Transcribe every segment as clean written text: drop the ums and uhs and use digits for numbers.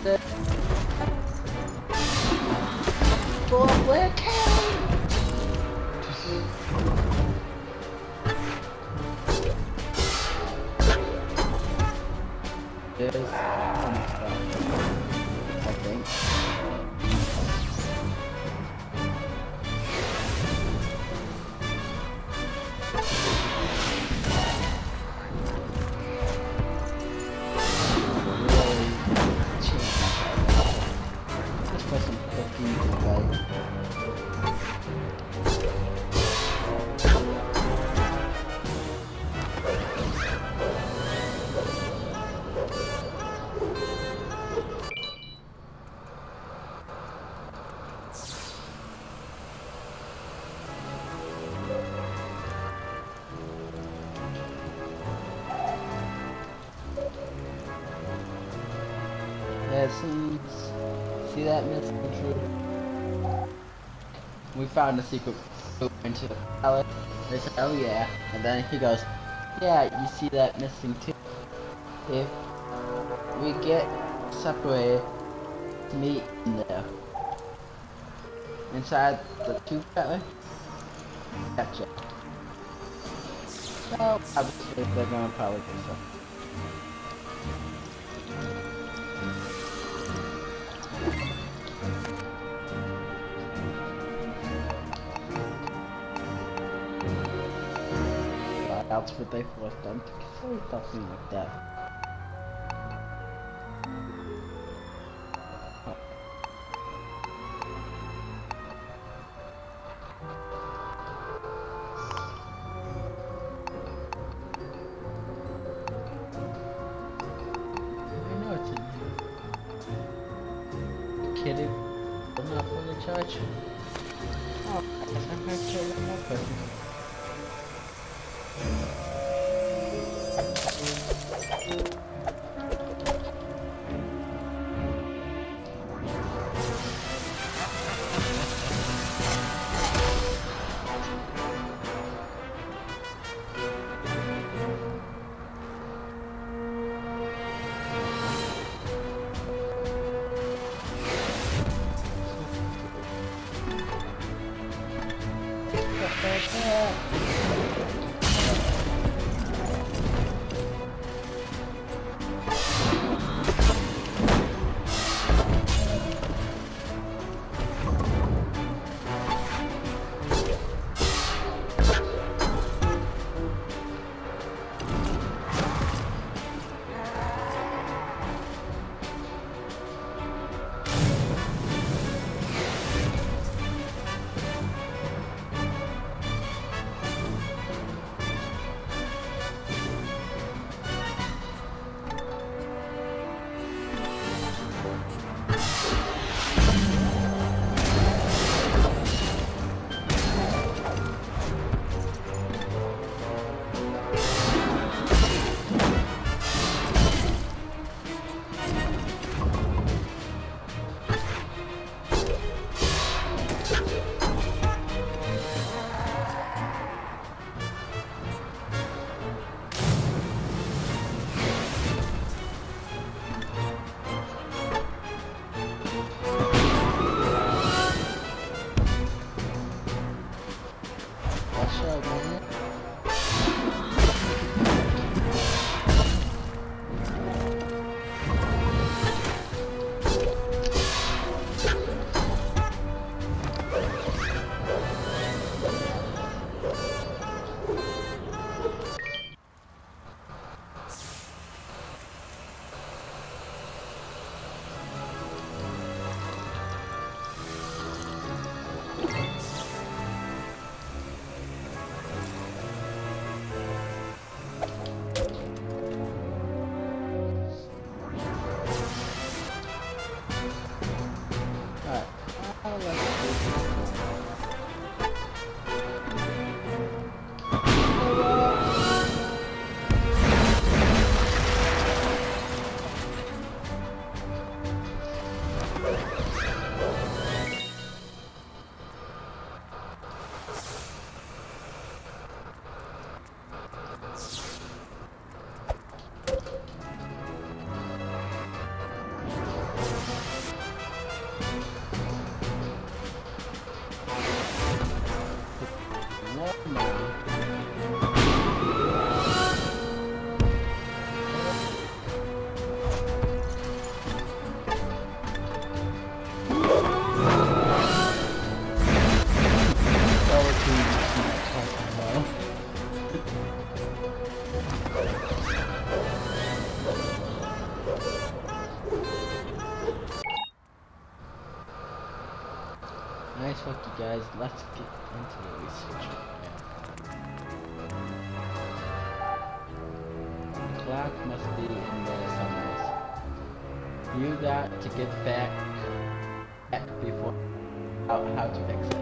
Go up where can? There's some stuff, I think. Let's put some cookies away. Yeah, see that, Mr. True? We found a secret room into the palace. They said, oh yeah. And then he goes, yeah, you see that missing too. If we get separated, meet in there. Inside the tube battery? Gotcha. Well, obviously they're gonna probably do so. Else would they force them to say something like that? I know it's in here. You kidding? I'm not from the church. Oh, I guess I'm gonna kill one more person. nice work, you guys. Let's get into the research. The clock must be in there somewhere. You got to get back before how to fix it.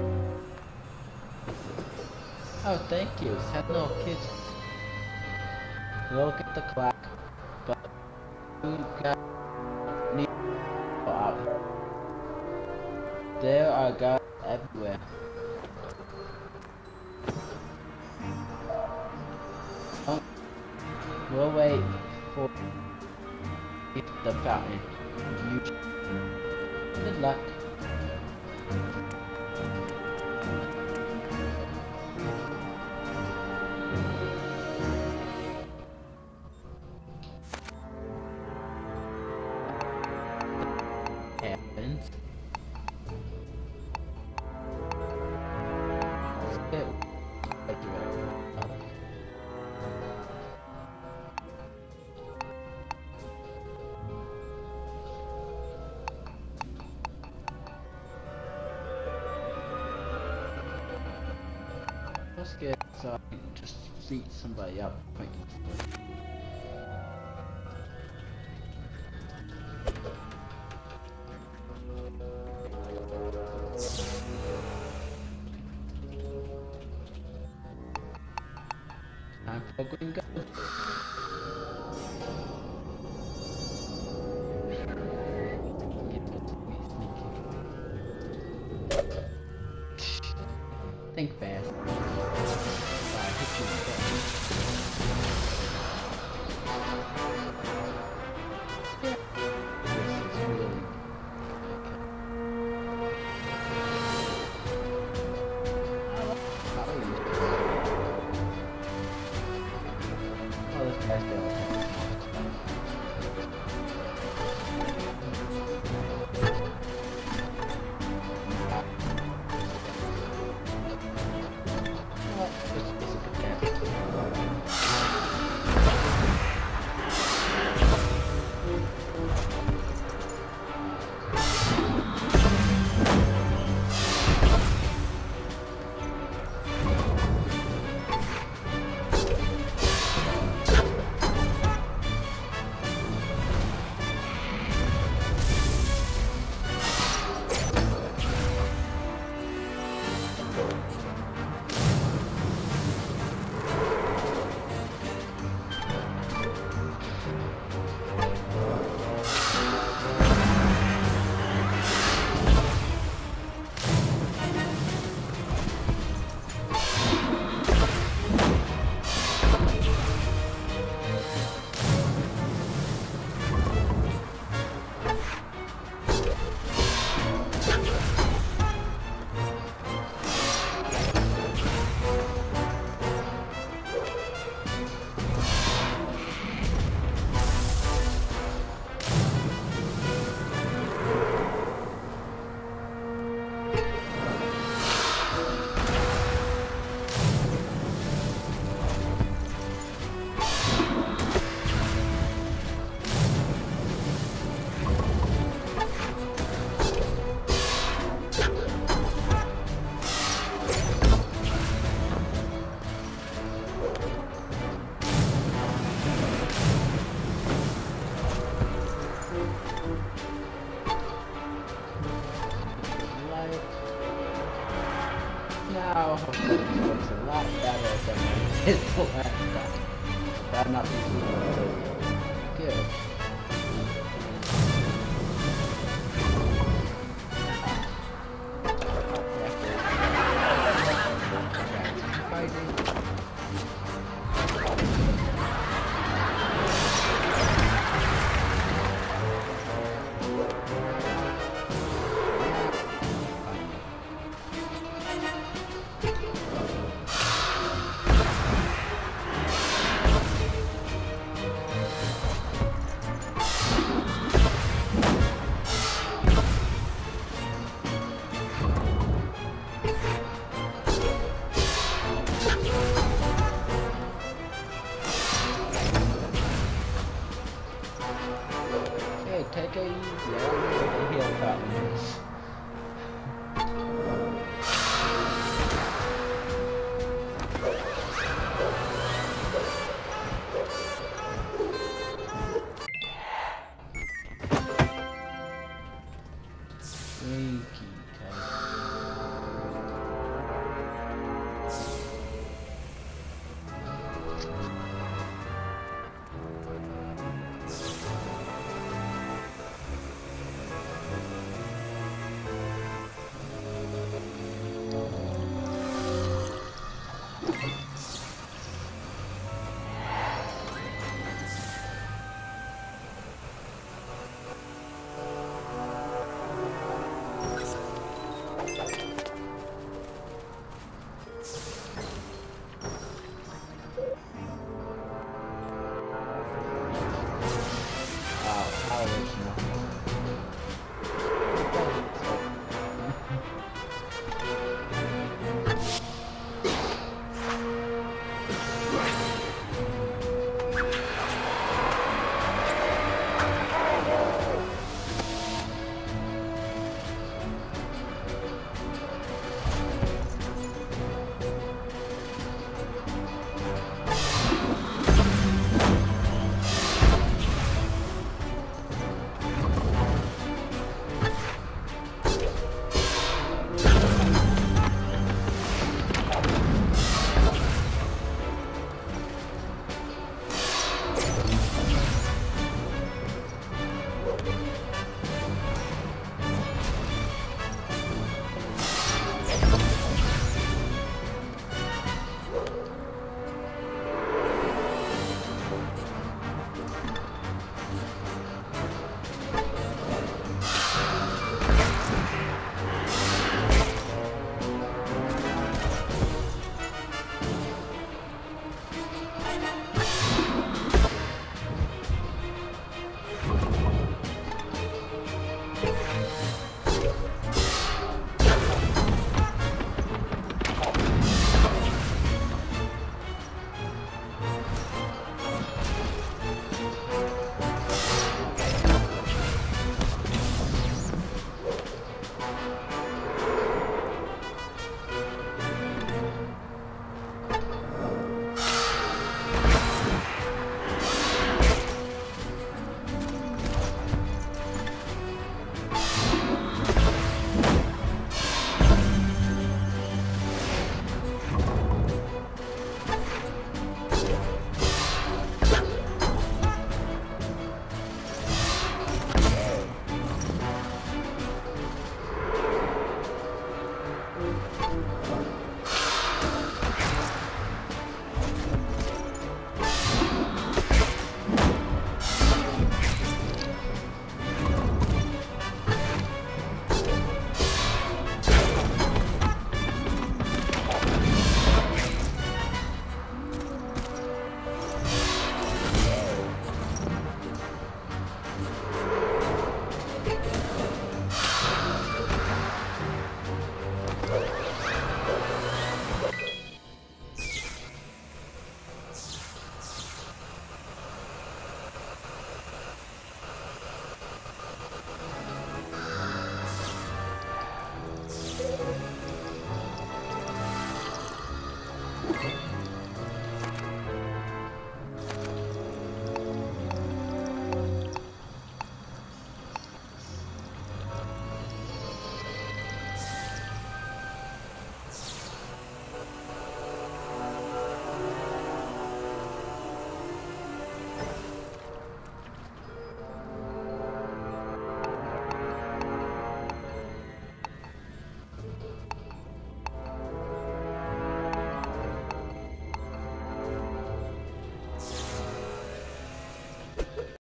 Oh, thank you. Sentinel kids. Look at the clock, but you got need to go out. There are guards everywhere. We'll wait for the fountain. Good luck. Happens. Let's get so I can just beat somebody up quickly. Time for green go. Think fast. Oh, this guy's down.